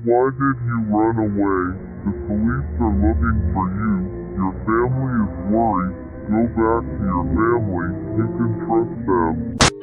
Why did you run away? The police are looking for you. Your family is worried. Go back to your family. You can trust them.